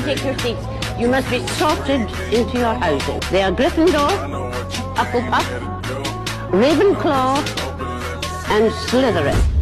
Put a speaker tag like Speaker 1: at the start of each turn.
Speaker 1: take your seats. You must be sorted into your houses. They are Gryffindor, Hufflepuff, Ravenclaw, and Slytherin.